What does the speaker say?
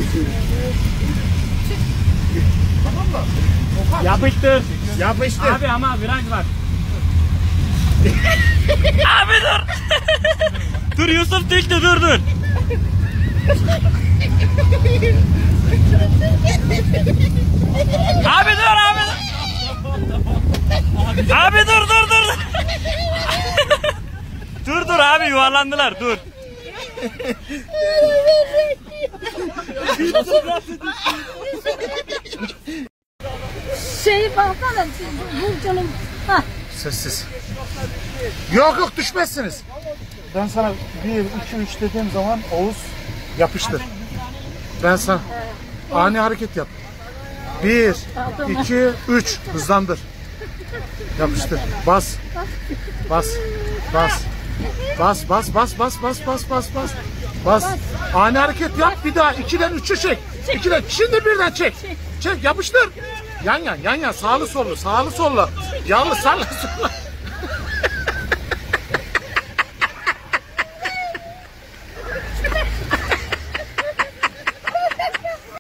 Yapıştır. Yapıştır. Abi ama viraj var. Abi dur. Dur Yusuf düştü, dur. Abi dur. Abi dur. Dur abi, yuvarlandılar, dur. Baksana Burcu'nun. Sessiz. Yok düşmezsiniz. Ben sana 1, 2, 3 dediğim zaman Oğuz yapıştır. Ben sana ani hareket yap. 1, 2, 3 hızlandır. Yapıştır. Bas. Ani hareket yap, bir daha 2'den 3'ü çek. 2'den şimdi birden çek. Çek, yapıştır. Yan sağlı sollu. Yalnız sağlı sollu.